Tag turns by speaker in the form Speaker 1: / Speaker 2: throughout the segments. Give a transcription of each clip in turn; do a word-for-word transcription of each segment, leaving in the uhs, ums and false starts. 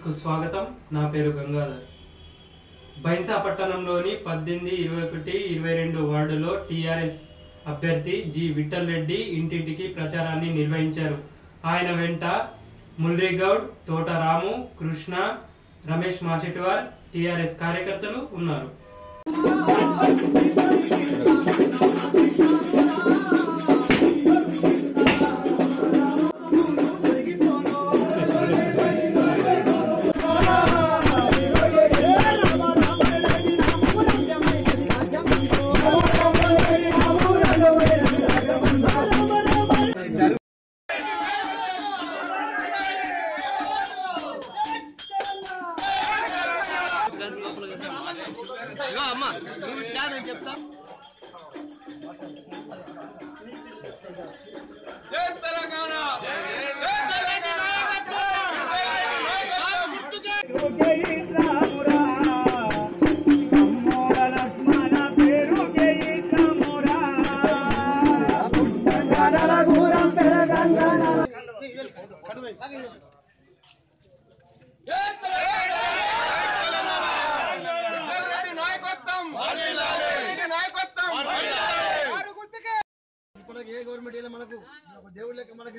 Speaker 1: కు స్వాగతం. నా పేరు గంగాధర్. బైన్సా పట్టణంలోని పద్దెనిమిది, ఇరవై ఒకటి, ఇరవై రెండు వార్డులో టీఆర్ఎస్ అభ్యర్థి జి విఠల్ రెడ్డి ఇంటింటికి ప్రచారాన్ని నిర్వహించారు. ఆయన వెంట ముల్రిగౌడ్, తోట రాము, కృష్ణ, రమేష్ మాచెట్వార్ టీఆర్ఎస్ కార్యకర్తలు ఉన్నారు.
Speaker 2: అమ్మా నువ్వు చెప్తా జై తెలంగాణ ఏ గవర్నమెంట్ మనకు దేవుడు లెక్క మనకి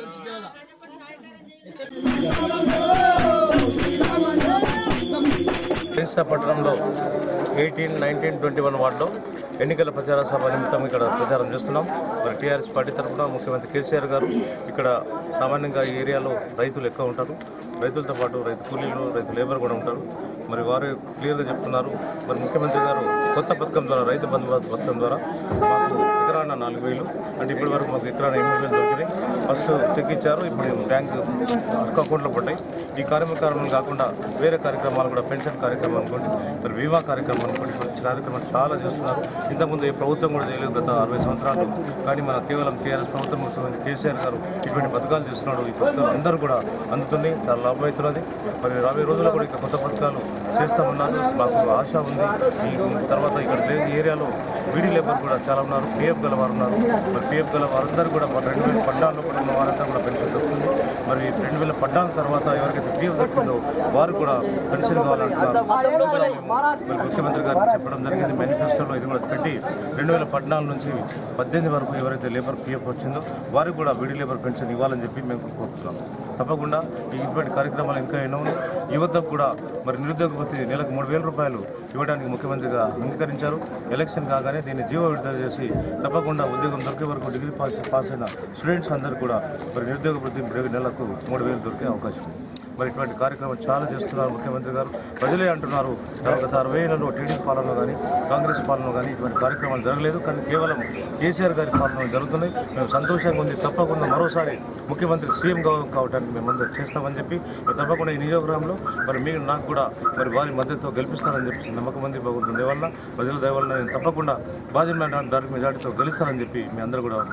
Speaker 3: బైన్సా పట్టణంలో ఎయిటీన్ నైన్టీన్ ట్వంటీ వన్ వార్డులో ఎన్నికల ప్రచార సభ నిమిత్తం ఇక్కడ ప్రచారం చేస్తున్నాం. మరి టీఆర్ఎస్ పార్టీ తరఫున ముఖ్యమంత్రి కేసీఆర్ గారు ఇక్కడ సామాన్యంగా ఈ ఏరియాలో రైతులు ఎక్కువ ఉంటారు. రైతులతో పాటు రైతు కూలీలు, రైతు లేబర్ కూడా ఉంటారు. మరి వారు క్లియర్గా చెప్తున్నారు. మరి ముఖ్యమంత్రి గారు కొత్త పథకం ద్వారా, రైతు బంధు పథకం ద్వారా మాకు ఎకరాన నాలుగు వేలు అంటే ఇప్పటి వరకు మాకు ఎకరాన ఎనిమిది వేలు దొరికినాయి. ఫస్ట్ చెక్ ఇచ్చారు, ఇప్పుడు బ్యాంకు అకౌంట్లో పడ్డాయి. ఈ కార్యక్రమం కాకుండా వేరే కార్యక్రమాలు కూడా, పెన్షన్ కార్యక్రమం అనుకోండి, మరి బీమా కార్యక్రమం అనుకోండి, కార్యక్రమాలు చాలా చేస్తున్నారు. ఇంతకుముందు ఏ ప్రభుత్వం కూడా చేయలేదు గత అరవై సంవత్సరాలు. కానీ మన కేవలం టీఆర్ఎస్ ప్రభుత్వం, ముఖ్యమంత్రి కేసీఆర్ గారు ఇటువంటి పథకాలు చేస్తున్నాడు. ఈ పథకాలు అందరూ కూడా అందుతున్నాయి, చాలా లాభం అవుతున్నది. మరి రాబోయే రోజుల్లో కూడా ఇక్కడ కొత్త పథకాలు చేస్తామన్నారు. మాకు ఆశ ఉంది. ఈ తర్వాత ఇక్కడ ఏరియాలో బీడీ లేబర్ కూడా చాలా ఉన్నారు, పిఎఫ్ గల వారు ఉన్నారు. మరి పిఎఫ్ గల వారందరూ కూడా రెండు వేల పద్నాలుగులో కూడా ఉన్న వారంతా కూడా పెన్షన్ దొరుకుతుంది. మరి రెండు వేల పద్నాలుగు తర్వాత ఎవరికైతే పిఎఫ్ దొరుకుతుందో వారు కూడా పెన్షన్ కావాలంటున్నారు. మరి ముఖ్యమంత్రి గారు చెప్పడం జరిగింది మేనిఫెస్టోలో, ఇది కూడా పెట్టి రెండు వేల పద్నాలుగు నుంచి పద్దెనిమిది వరకు ఎవరైతే లేబర్ పిఎఫ్ వచ్చిందో వారికి కూడా బీడీ లేబర్ పెన్షన్ ఇవ్వాలని చెప్పి మేము కోరుతున్నాం. తప్పకుండా ఇటువంటి కార్యక్రమాలు ఇంకా ఎన్నో ఉన్నాయి. యువతకు కూడా మరి నిరుద్యోగ వృత్తి నెలకు మూడు వేల రూపాయలు ఇవ్వడానికి ముఖ్యమంత్రిగా అంగీకరించారు. ఎలక్షన్ కాగానే దీన్ని జీవో విడుదల చేసి తప్పకుండా ఉద్యోగం దొరికే వరకు డిగ్రీ పాస్ పాస్ అయిన స్టూడెంట్స్ అందరూ కూడా మరి నిరుద్యోగ వృత్తి నెలకు మూడు వేలు దొరికే అవకాశం ఉంది. మరి ఇటువంటి కార్యక్రమం చాలా చేస్తున్నారు ముఖ్యమంత్రి గారు. ప్రజలే అంటున్నారు గత అరవై ఏళ్లలో టీడీపీ పాలనలో కానీ, కాంగ్రెస్ పాలనలో కానీ ఇటువంటి కార్యక్రమాలు జరగలేదు. కానీ కేవలం కేసీఆర్ గారి పాలనలో జరుగుతున్నాయి. మేము సంతోషంగా ఉంది. తప్పకుండా మరోసారి ముఖ్యమంత్రి సీఎం కావడానికి మేము అందరూ చేస్తామని చెప్పి తప్పకుండా ఈ నియోజకవర్గంలో మరి మీరు నాకు కూడా మరి వారి మద్దతుతో గెలిపిస్తారని చెప్పి నమ్మకం మంది బాగుంటుంది. దేవల్ల ప్రజల దయవల్ల నేను తప్పకుండా భాజపా డాక్టర్ మెజార్టీతో గెలుస్తానని చెప్పి మీ అందరూ కూడా.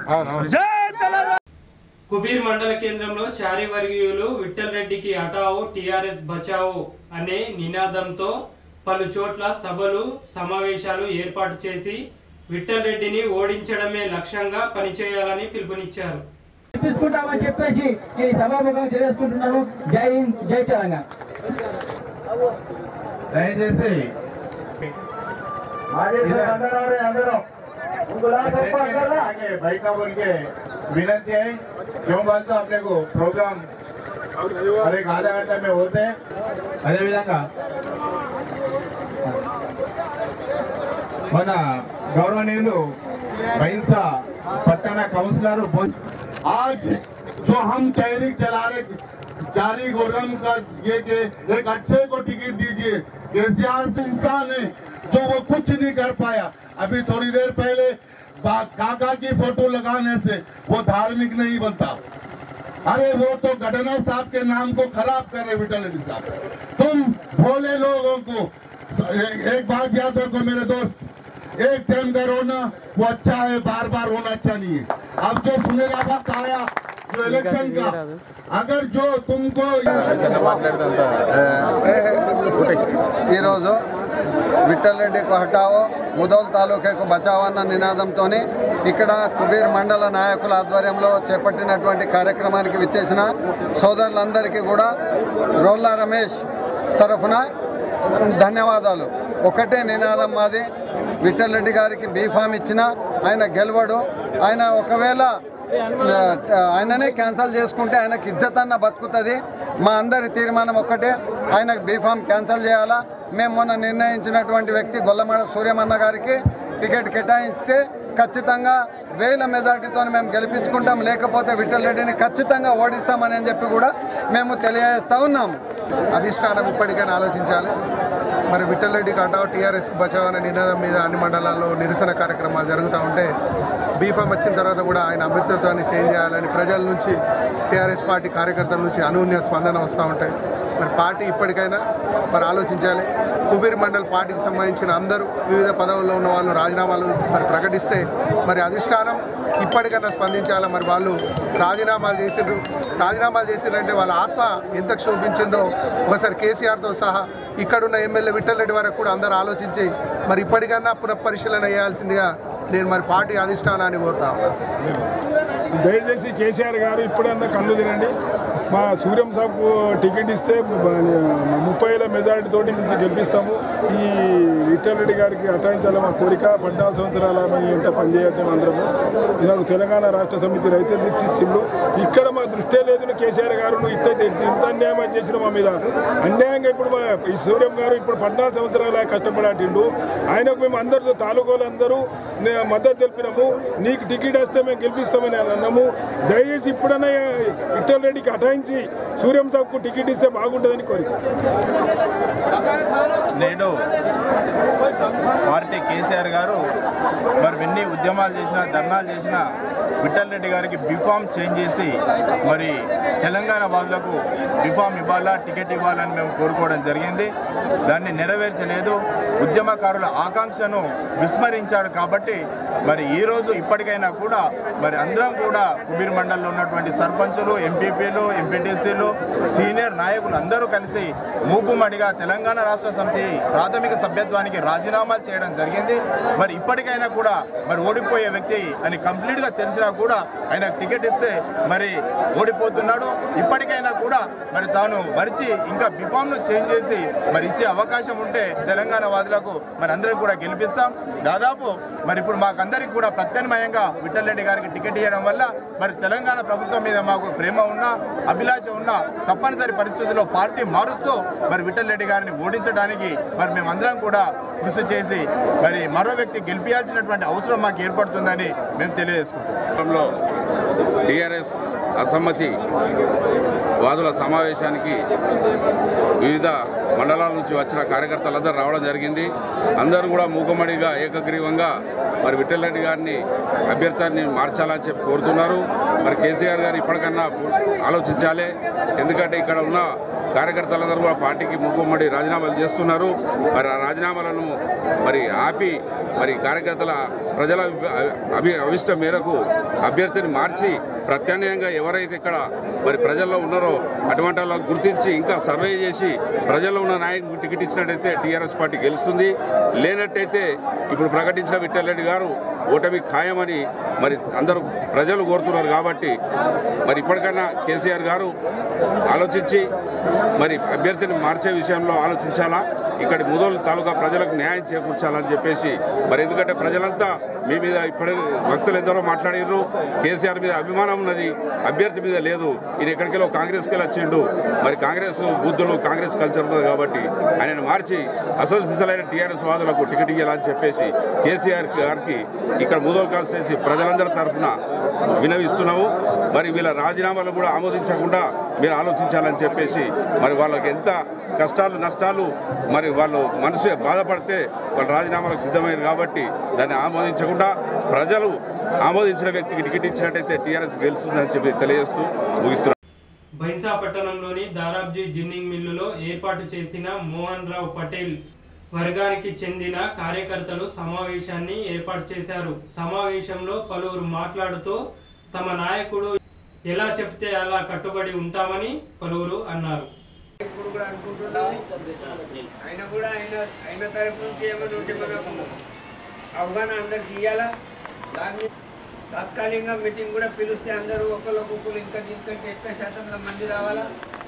Speaker 1: కుబీర్ మండల కేంద్రంలో చారి వర్గీయులు విఠల్ రెడ్డికి హటావో టీఆర్ఎస్ బచావో అనే నినాదంతో పలు చోట్ల సభలు, సమావేశాలు ఏర్పాటు చేసి విఠల్ రెడ్డిని ఓడించడమే లక్ష్యంగా పనిచేయాలని పిలుపునిచ్చారు.
Speaker 4: చెప్పేసి నేను సభాముఖంగా తెలియజేసుకుంటున్నాను. జై హింద్, జై తెలంగాణ.
Speaker 5: దయచేసి भाई के विनती है, क्यों बोलते अपने को प्रोग्राम और एक आधा घंटा में होते हैं. अदे विधंगा మన గౌరవనీయులు బైన్సా పట్టణ కౌన్సిలర్ आज जो हम तहरीक चला रहे जारी गोरम का ये के एक अच्छे को टिकट दीजिए. केसीआर इंसान है जो वो कुछ नहीं कर पाया. अभी थोड़ी देर पहले काका की फोटो लगाने से वो धार्मिक नहीं बनता. अरे वो तो गवर्नर साहब के नाम को खराब कर रहे विठल रेड्डी साहब. तुम भोले लोगों को एक बात याद रखो मेरे दोस्त, एक टाइम का रोना वो अच्छा है, बार बार रोना अच्छा नहीं है. अब जो सुनेरा वक्त आया जो इलेक्शन का अगर जो तुमको
Speaker 6: ఈరోజు విఠల్ రెడ్డికి హటావో ముదోల్ తాలూకాకు బచావో అన్న నినాదంతో ఇక్కడ కుబీర్ మండల నాయకుల ఆధ్వర్యంలో చేపట్టినటువంటి కార్యక్రమానికి విచ్చేసిన సోదరులందరికీ కూడా రోల్లా రమేష్ తరఫున ధన్యవాదాలు. ఒకటే నినాదం మాది, విఠల్ రెడ్డి గారికి బీఫామ్ ఇచ్చిన ఆయన గెలవడు. ఆయన ఒకవేళ ఆయననే క్యాన్సల్ చేసుకుంటే ఆయనకి ఇజ్జత్ అన్న బతుకుతుంది. మా అందరి తీర్మానం ఒక్కటే, ఆయనకు బీఫామ్ క్యాన్సల్ చేయాలా. మేము మొన్న నిర్ణయించినటువంటి వ్యక్తి గొల్లమాడ సూర్యమన్న గారికి టికెట్ కేటాయిస్తే ఖచ్చితంగా వేల మెజార్టీతో మేము గెలిపించుకుంటాం, లేకపోతే విఠల్ రెడ్డిని ఖచ్చితంగా ఓడిస్తామని చెప్పి కూడా మేము తెలియజేస్తా ఉన్నాము.
Speaker 7: అధిష్టానం ఇప్పటికైనా ఆలోచించాలి. మరి విఠల్ రెడ్డికి హటావో టీఆర్ఎస్కి బచావో అనే నినాదం మీద అన్ని మండలాల్లో నిరసన కార్యక్రమాలు జరుగుతూ ఉంటే బీఫామ్ వచ్చిన తర్వాత కూడా ఆయన అభ్యర్థిత్వాన్ని చేంజ్ చేయాలని ప్రజల నుంచి టీఆర్ఎస్ పార్టీ కార్యకర్తల నుంచి అనూన్య స్పందన వస్తూ ఉంటాయి. మరి పార్టీ ఇప్పటికైనా మరి ఆలోచించాలి. కుబీర్ మండల్ పార్టీకి సంబంధించిన అందరూ వివిధ పదవుల్లో ఉన్న వాళ్ళు రాజీనామాలు మరి ప్రకటిస్తే మరి అధిష్టానం ఇప్పటికైనా స్పందించాలా. మరి వాళ్ళు రాజీనామాలు చేసిండ్రు, రాజీనామాలు చేసిండ్రంటే వాళ్ళ ఆత్మ ఎంత క్షోభించిందో ఒకసారి కేసీఆర్తో సహా ఇక్కడున్న ఎమ్మెల్యే విఠల్ రెడ్డి వరకు కూడా అందరూ ఆలోచించి మరి ఇప్పటికన్నా పునఃపరిశీలన చేయాల్సిందిగా నేను మరి పార్టీ అధిష్టానాన్ని కోరుతా ఉన్నాను.
Speaker 8: దయచేసి కేసీఆర్ గారు ఇప్పుడన్నా కళ్ళు తినండి. మా సూర్యం సాబ్కు టికెట్ ఇస్తే ముప్పై వేల మెజారిటీతోటి నుంచి గెలిపిస్తాము. ఈ విఠల్ రెడ్డి గారికి అటాయించాలి మా కోరిక. పద్నాలుగు సంవత్సరాల మేము ఎంత పనిచేయటం అందరము. నాకు తెలంగాణ రాష్ట్ర సమితి రైతులు ఇచ్చి ఇచ్చిండు. ఇక్కడ మా దృష్టే లేదు. కేసీఆర్ గారు నువ్వు ఇట్లా ఇంత అన్యాయం చేసిన మా మీద అన్యాయంగా ఇప్పుడు మా ఈ సూర్యం గారు ఇప్పుడు పద్నాలుగు సంవత్సరాల కష్టపడాటిండు. ఆయనకు మేము అందరితో తాలూకాలు అందరూ మద్దతు తెలిపినాము. నీకు టికెట్ వస్తే మేము గెలిపిస్తామని అన్నాము. దయచేసి ఇప్పుడన్నా విఠల్ రెడ్డికి అటాయించి సూర్యం సాబ్కు టికెట్ ఇస్తే బాగుంటుందని కోరిక.
Speaker 9: నేడు పార్టీ కేసీఆర్ గారు మరి ఎన్ని ఉద్యమాలు చేసినా ధర్నాలు చేసినా విఠల్ రెడ్డి గారికి బీఫామ్ చేంజ్ చేసి మరి తెలంగాణ వాదులకు బీఫామ్ ఇవ్వాలా, టికెట్ ఇవ్వాలని మేము కోరుకోవడం జరిగింది. దాన్ని నెరవేర్చలేదు. ఉద్యమకారుల ఆకాంక్షను విస్మరించాడు. కాబట్టి మరి ఈరోజు ఇప్పటికైనా కూడా మరి అందరం కూడా కుబీర్ మండలంలో ఉన్నటువంటి సర్పంచులు, ఎంపీపీలు, ఎంపీటీసీలు, సీనియర్ నాయకులు అందరూ కలిసి మూకుమ్మడిగా తెలంగాణ రాష్ట్ర సమితి ప్రాథమిక సభ్యత్వానికి రాజీనామాలు చేయడం జరిగింది. మరి ఇప్పటికైనా కూడా మరి ఓడిపోయే వ్యక్తి అని కంప్లీట్ గా తెలిసినా కూడా ఆయన టికెట్ ఇస్తే మరి ఓడిపోతున్నాడు. ఇప్పటికైనా కూడా మరి తాను మరిచి ఇంకా బీఫామ్ ను చేంజ్ చేసి మరి ఇచ్చే అవకాశం ఉంటే తెలంగాణ వాదులకు మరి అందరికి కూడా గెలిపిస్తాం. దాదాపు మరి ఇప్పుడు మాకందరికి కూడా ప్రత్యామ్నాయంగా విఠల్ రెడ్డి గారికి టికెట్ ఇవ్వడం వల్ల మరి తెలంగాణ ప్రభుత్వం మీద మాకు ప్రేమ ఉన్నా, అభిలాష ఉన్నా తప్పనిసరి పరిస్థితుల్లో పార్టీ మారుస్తూ మరి విఠల్ రెడ్డి గారిని ఓడించడానికి మరి మేమందరం కూడా కృషి చేసి మరి మరో వ్యక్తి గెలిపించాల్సినటువంటి అవసరం మాకు ఏర్పడుతుందని మేము తెలియజేసుకుంటాం.
Speaker 10: టీఆర్ఎస్ అసమ్మతి వాదుల సమావేశానికి వివిధ మండలాల నుంచి వచ్చిన కార్యకర్తలందరూ రావడం జరిగింది. అందరూ కూడా మూకుమ్మడిగా ఏకగ్రీవంగా మరి విఠల్ రెడ్డి గారిని అభ్యర్థాన్ని మార్చాలని చెప్పి కోరుతున్నారు. మరి కేసీఆర్ గారు ఇప్పటికన్నా ఆలోచించాలి. ఎందుకంటే ఇక్కడ ఉన్న కార్యకర్తలందరూ కూడా పార్టీకి మూకుమ్మడి రాజీనామాలు చేస్తున్నారు. మరి ఆ రాజీనామాలను మరి ఆపి మరి కార్యకర్తల ప్రజల అభి అభిష్టం మేరకు అభ్యర్థిని మార్చి ప్రత్యామ్నాయంగా ఎవరైతే ఇక్కడ మరి ప్రజల్లో ఉన్నారో అటువంటి వాళ్ళకు గుర్తించి ఇంకా సర్వే చేసి ప్రజల్లో ఉన్న నాయకులకు టికెట్ ఇచ్చినట్టయితే టీఆర్ఎస్ పార్టీ గెలుస్తుంది. లేనట్టయితే ఇప్పుడు ప్రకటించిన విఠల్ రెడ్డి గారు ఓటమి ఖాయమని మరి అందరూ ప్రజలు కోరుతున్నారు. కాబట్టి మరి ఇప్పటికైనా కేసీఆర్ గారు ఆలోచించి మరి అభ్యర్థిని మార్చే విషయంలో ఆలోచించాలా. ఇక్కడ ముదోల్ తాలూకా ప్రజలకు న్యాయం చేకూర్చాలని చెప్పేసి మరి ఎందుకంటే ప్రజలంతా మీ మీద ఇప్పటి భక్తులు ఎందరో మాట్లాడారు. కేసీఆర్ మీద అభిమానం ఉన్నది, అభ్యర్థి మీద లేదు. ఈయన ఎక్కడికెళ్ళో కాంగ్రెస్కి వెళ్ళి వచ్చిండు. మరి కాంగ్రెస్ బుద్ధులు, కాంగ్రెస్ కల్చర్ ఉన్నది కాబట్టి ఆయనను మార్చి అసలు సిసలైన టీఆర్ఎస్ వాదులకు టికెట్ ఇవ్వాలని చెప్పేసి కేసీఆర్ గారికి ఇక్కడ ముదోల్ కాన్స్టిట్యున్సీ ప్రజలందరి తరఫున వినవిస్తున్నాము. మరి వీళ్ళ రాజీనామాలు కూడా ఆమోదించకుండా మీరు ఆలోచించాలని చెప్పేసి మరి వాళ్ళకి ఎంత కష్టాలు నష్టాలు మరి వాళ్ళు మనసు బాధపడితే వాళ్ళు రాజీనామాలకు సిద్ధమైంది. కాబట్టి దాన్ని ఆమోదించకుండా ప్రజలు ఆమోదించిన వ్యక్తికి టికెట్ ఇచ్చినట్టయితే టీఆర్ఎస్ గెలుస్తుందని చెప్పి తెలియజేస్తూ ముగిస్తున్నారు.
Speaker 1: బైంసా పట్టణంలోని దారాబ్జీ జిన్నింగ్ మిల్లులో ఏర్పాటు చేసిన మోహన్ రావు పటేల్ వర్గానికి చెందిన కార్యకర్తలు సమావేశాన్ని ఏర్పాటు చేశారు. సమావేశంలో పలువురు మాట్లాడుతూ తమ నాయకుడు ఎలా చెప్తే అలా కట్టుబడి ఉంటామని పలువురు అన్నారు.
Speaker 11: ఇప్పుడు కూడా అనుకుంటున్నాము ఆయన కూడా ఆయన ఆయన తరఫు నుంచి ఏమైనా ఉంటే మనకు అవగాహన అందరికి ఇవ్వాలా. దాన్ని తాత్కాలికంగా మీటింగ్ కూడా పిలిస్తే అందరూ ఒకరికొకరు ఇంకా దీనికంటే ఎక్కువ శాతంలో మంది రావాలా.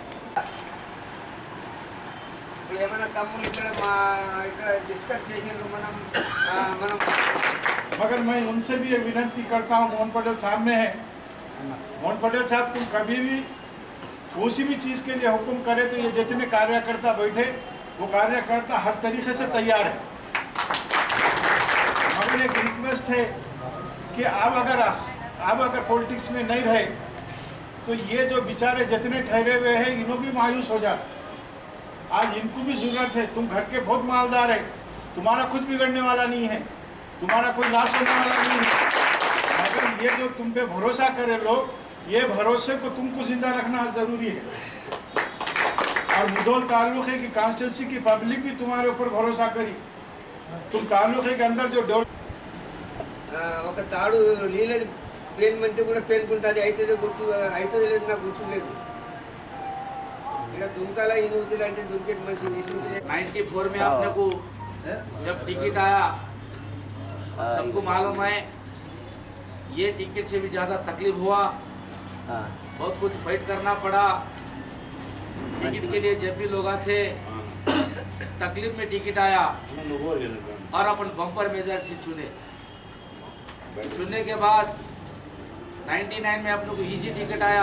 Speaker 11: ఇప్పుడు ఏమైనా తమ్ముళ్ళు ఇక్కడ మా ఇక్కడ డిస్కస్ చేసేందుకు మనం మనం
Speaker 8: मगर मैं उनसे भी ये विनती करता हूँ, मोहन पटेल साहब में है, मोहन पटेल साहब तुम कभी भी किसी भी चीज के लिए हुक्म करे तो ये जितने कार्यकर्ता बैठे वो कार्यकर्ता हर तरीके से तैयार है। मगर एक रिक्वेस्ट है कि आप अगर आप अगर पॉलिटिक्स में नहीं रहे तो ये जो बेचारे जितने ठहरे हुए हैं इन्हों भी मायूस हो जाए। आज इनको भी जरूरत है, तुम घर के बहुत मालदार है, तुम्हारा खुद बिगड़ने वाला नहीं है, तुम्हारा कोई नाश होने वाला नहीं है, मगर ये जो तुम पे भरोसा करे लोग, ये भरोसे को तुमको जिंदा रखना जरूरी है। और मुधोल तालुके की कॉन्स्टिट्यूंसी की पब्लिक भी तुम्हारे ऊपर भरोसा करी। तुम तालुके के अंदर जो डेवलप
Speaker 11: ఒక తాడు నీళ్ళని పేనుమంటే కూడా పేనుకుంటుంది, అయితే గుర్తు అయితే లేదు, నాకు గుర్తు లేదు. ఇక్కడ దుంకాల ఈ నూతులు అంటే దుంకేటి మనిషి తీసుకుంటే
Speaker 12: नाइन्टी फोर में आपने को जब टिकट आया सबको मालूम है ये टिकट से भी ज्यादा तकलीफ हुआ, बहुत कुछ फाइट करना पड़ा। टिकट के लिए जब भी लोग थे तकलीफ में टिकट आया और अपन बम्पर मेजर से चुने। चुनने के बाद निन्यानवे में आप लोग को इजी टिकट आया,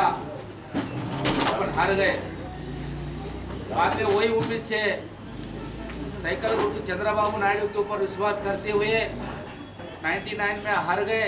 Speaker 12: अपन हार गए। बाद में वही उम्मीद से साइकिल गुर्तु चंद्रबाबू नायडू के ऊपर विश्वास करते हुए निन्यानवे में हार गए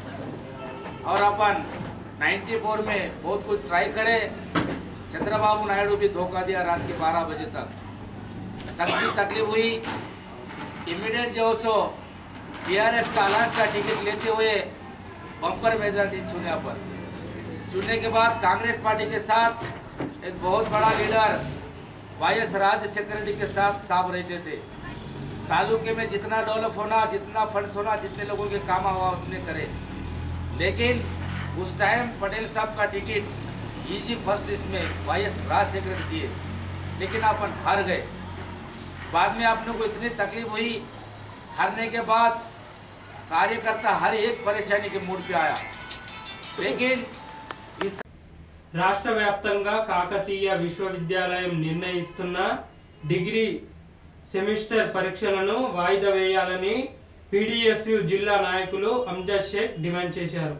Speaker 12: और अपन चौरानवे में बहुत कुछ ट्राई करे। चंद्रबाबू नायडू भी धोखा दिया रात के बारह बजे तक। तकलीफ तकलीफ हुई, इमीडिएट जो सो टीआरएस का अलायंस का टिकट लेते हुए बम्पर मेजॉरिटी चुने। पर चुनने के बाद कांग्रेस पार्टी के साथ एक बहुत बड़ा लीडर वाईएस राजशेखर के साथ साहब रहते थे। तालुके में जितना डेवलप होना, जितना फंड्स होना, जितने लोगों के काम हुआ उतने करे। लेकिन उस टाइम पटेल साहब का टिकट इजी फर्स्ट लिस्ट में वाईएस राजशेखर दिए, लेकिन अपन हार गए। बाद में आप लोग को इतनी तकलीफ हुई, हारने के बाद कार्यकर्ता हर एक परेशानी के मूड पे आया। लेकिन इस
Speaker 1: రాష్ట్ర వ్యాప్తంగా కాకతీయ విశ్వవిద్యాలయం నిర్ణయిస్తున్న డిగ్రీ సెమిస్టర్ పరీక్షలను వాయిదా వేయాలని పీడీఎస్యు జిల్లా నాయకులు అమ్జద్ షేక్ డిమాండ్ చేశారు.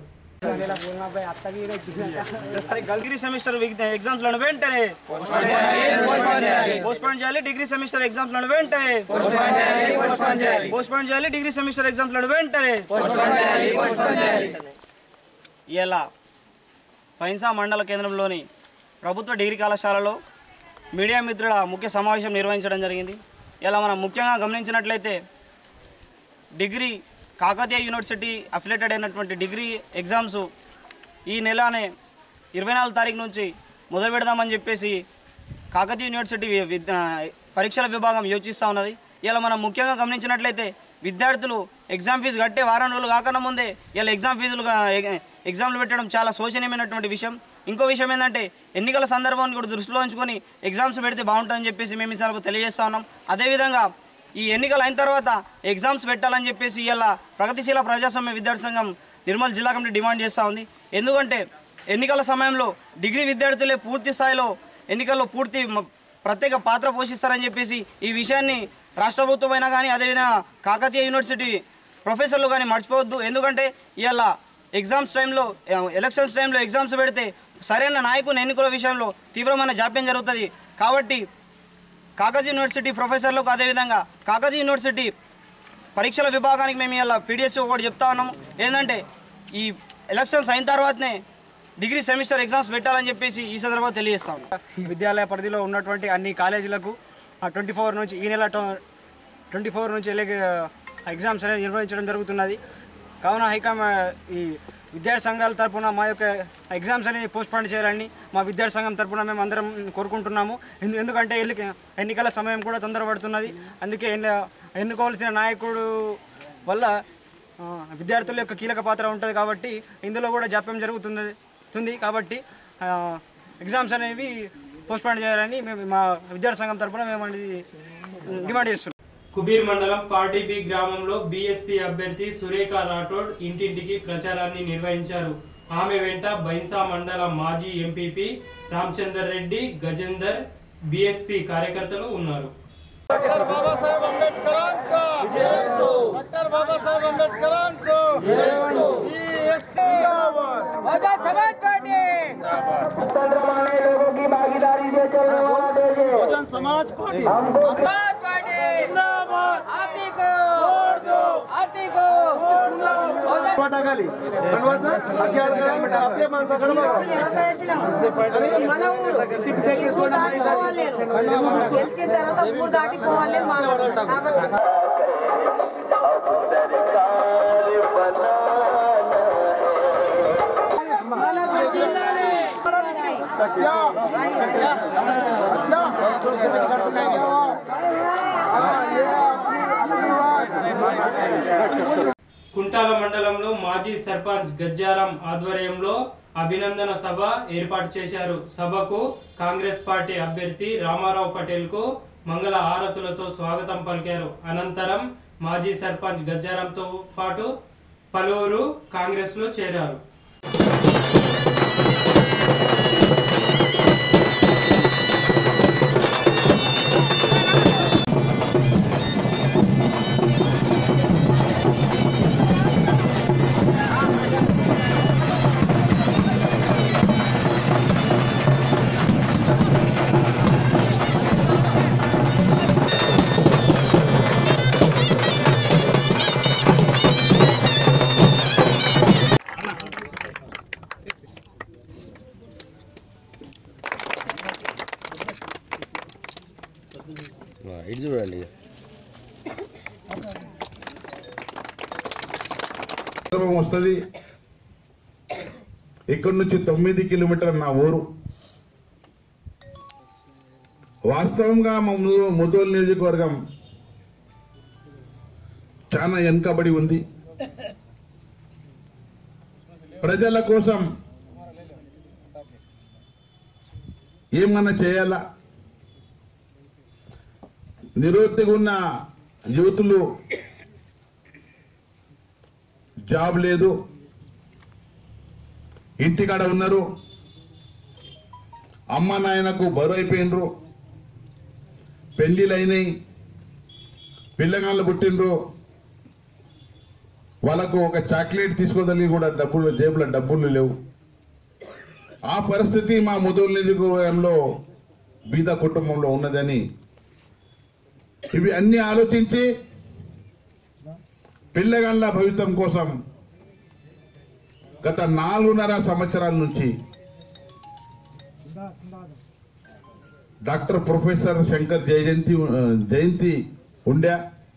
Speaker 13: డిగ్రీ సెమిస్టర్ ఎగ్జామ్స్ లను వెంటనే పోస్ట్పోన్ చేయాలి. డిగ్రీ సెమిస్టర్ ఎగ్జామ్స్ లను వెంటనే పోస్ట్పోన్ చేయాలి. డిగ్రీ సెమిస్టర్ ఎగ్జామ్స్ లను వెంటనే ఇలా పైన్సా మండల కేంద్రంలోని ప్రభుత్వ డిగ్రీ కళాశాలలో మీడియా మిత్రుల ముఖ్య సమావేశం నిర్వహించడం జరిగింది. ఇలా మనం ముఖ్యంగా గమనించినట్లయితే డిగ్రీ కాకతీయ యూనివర్సిటీ అఫిలియేటెడ్ అయినటువంటి డిగ్రీ ఎగ్జామ్స్ ఈ నెలనే ఇరవై నాలుగు తారీఖు నుంచి మొదలు పెడదామని చెప్పేసి కాకతీయ యూనివర్సిటీ పరీక్షల విభాగం యోచిస్తూ ఉన్నది. ఇలా మనం ముఖ్యంగా గమనించినట్లయితే విద్యార్థులు ఎగ్జామ్ ఫీజు కట్టే వారం రోజులు కాకుండా ముందే ఇలా ఎగ్జామ్ ఫీజులు ఎగ్జామ్లు పెట్టడం చాలా శోచనీయమైనటువంటి విషయం. ఇంకో విషయం ఏంటంటే ఎన్నికల సందర్భాన్ని కూడా దృష్టిలో ఉంచుకొని ఎగ్జామ్స్ పెడితే బాగుంటుందని చెప్పేసి మేము ఈ సభకు తెలియజేస్తా ఉన్నాం. అదేవిధంగా ఈ ఎన్నికలు అయిన తర్వాత ఎగ్జామ్స్ పెట్టాలని చెప్పేసి ఇలా ప్రగతిశీల ప్రజాస్వామ్య విద్యార్థి సంఘం నిర్మల్ జిల్లా కమిటీ డిమాండ్ చేస్తూ ఉంది. ఎందుకంటే ఎన్నికల సమయంలో డిగ్రీ విద్యార్థులే పూర్తి స్థాయిలో ఎన్నికల్లో పూర్తి ప్రత్యేక పాత్ర పోషిస్తారని చెప్పేసి ఈ విషయాన్ని రాష్ట్ర ప్రభుత్వం అయినా కానీ అదేవిధంగా కాకతీయ యూనివర్సిటీ ప్రొఫెసర్లు కానీ మర్చిపోవద్దు. ఎందుకంటే ఇవాళ ఎగ్జామ్స్ టైంలో ఎలక్షన్స్ టైంలో ఎగ్జామ్స్ పెడితే సరైన నాయకుని ఎన్నికల విషయంలో తీవ్రమైన జాప్యం జరుగుతుంది. కాబట్టి కాకతీయ యూనివర్సిటీ ప్రొఫెసర్లకు అదేవిధంగా కాకతీయ యూనివర్సిటీ పరీక్షల విభాగానికి మేము ఇలా పీడిఎస్ ఒకటి చెప్తా ఉన్నాము. ఏంటంటే ఈ ఎలక్షన్స్ అయిన తర్వాతనే డిగ్రీ సెమిస్టర్ ఎగ్జామ్స్ పెట్టాలని చెప్పేసి ఈ సందర్భంగా తెలియజేస్తాం.
Speaker 14: విద్యాలయ పరిధిలో ఉన్నటువంటి అన్ని కాలేజీలకు ట్వంటీ ఫోర్ నుంచి ఈ నెల ట్వంటీ ఫోర్ నుంచి ఎగ్జామ్స్ అనేది నిర్వహించడం జరుగుతున్నది. కావున హైకమా ఈ విద్యార్థి సంఘాల తరఫున మా యొక్క ఎగ్జామ్స్ అనేది పోస్ట్పోన్ చేయాలని మా విద్యార్థి సంఘం తరఫున మేము అందరం కోరుకుంటున్నాము. ఎందుకంటే ఎన్నికల సమయం కూడా తొందరపడుతున్నది. అందుకే ఎన్నుకోవాల్సిన నాయకుడు వల్ల విద్యార్థుల యొక్క కీలక పాత్ర ఉంటుంది కాబట్టి ఇందులో కూడా జాప్యం జరుగుతున్నది. జరుగుతుంది కాబట్టి ఎగ్జామ్స్ అనేవి పోస్ట్పోన్ చేయాలని మేము మా విద్యార్థి సంఘం తరఫున మేము అనేది డిమాండ్ చేస్తున్నాం.
Speaker 1: కుబీర్ మండలం పార్టీబీ గ్రామంలో బీఎస్పీ అభ్యర్థి సురేఖ రాఠోడ్ ఇంటింటికి ప్రచారాన్ని నిర్వహించారు. ఆమె వెంట బైన్సా మండల మాజీ ఎంపీపీ రామచందర్ రెడ్డి, గజేందర్, బీఎస్పీ కార్యకర్తలు ఉన్నారు.
Speaker 2: डॉक्टर बाबासाहेब आंबेडकरांचा डॉक्टर बाबासाहेब आंबेडकरांचा
Speaker 11: बहुजन समाज पार्टी
Speaker 4: लोगों की भागीदारी से चलने वाला देश है बहुजन समाज पार्टी हमको
Speaker 11: समाज पार्टी जिंदाबाद आरती को छोड़ दो आरती को
Speaker 2: टाकाली आपल्या माणसाकडे
Speaker 15: గెలిచిన తర్వాత ఊరు దాటిపోవాలి మాట్లాడారు
Speaker 1: కుంటాల మండలంలో మాజీ సర్పంచ్ గజ్జారం ఆధ్వర్యంలో అభినందన సభ ఏర్పాటు చేశారు. సభకు కాంగ్రెస్ పార్టీ అభ్యర్థి రామారావు పటేల్ కు మంగళ హారతులతో స్వాగతం పలికారు. అనంతరం మాజీ సర్పంచ్ గజ్జారంతో పాటు పలువురు కాంగ్రెస్ లో చేరారు.
Speaker 3: ఇటు చూడండి.
Speaker 5: వస్తుంది ఇక్కడ నుంచి తొమ్మిది కిలోమీటర్ నా ఊరు. వాస్తవంగా మా ముదోల్ నియోజకవర్గం చాలా వెనుకబడి ఉంది. ప్రజల కోసం ఏమన్నా చేయాలా, నిరుద్యోగ ఉన్న యువతులు జాబ్ లేదు, ఇంటికాడ ఉన్నారు, అమ్మ నాయనకు బరువు అయిపోయినరు, పెళ్లిళ్ళు అయినాయి, పిల్లగాళ్ళు పుట్టినరు, వాళ్ళకు ఒక చాక్లెట్ తీసుకోదలి కూడా డబ్బులు జేబులో డబ్బులు లేవు. ఆ పరిస్థితి మా ముదోల్ నియోజకవర్గంలో బీద కుటుంబంలో ఉన్నదని ఇవి అన్ని ఆలోచించి పిల్లగాళ్ళ భవితం కోసం గత నాలుగున్నర సంవత్సరాల నుంచి డాక్టర్ ప్రొఫెసర్ శంకర్ జయంతి జయంతి ఉండే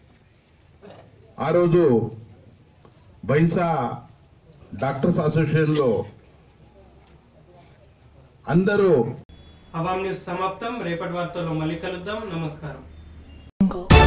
Speaker 5: ఆ రోజు బైన్సా డాక్టర్స్ అసోసియేషన్ లో అందరూ.
Speaker 1: అవాం న్యూస్ సమాప్తం. రేపటి వార్తల్లో మళ్ళీ కలుద్దాం. నమస్కారం.